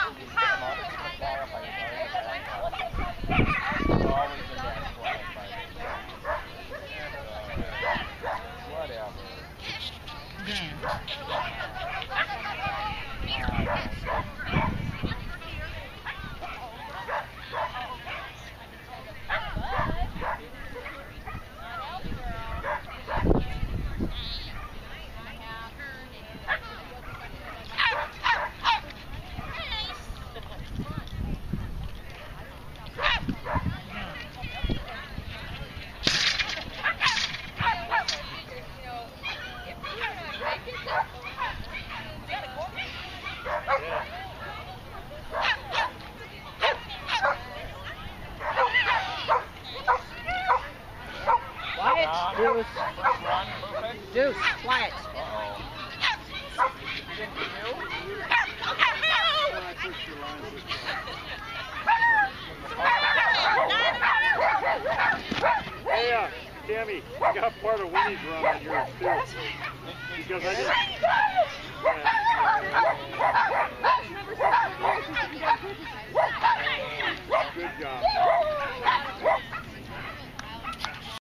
Deuce, quiet. Hey, Tammy, I got part of Winnie's run on yours too. Because I didn't.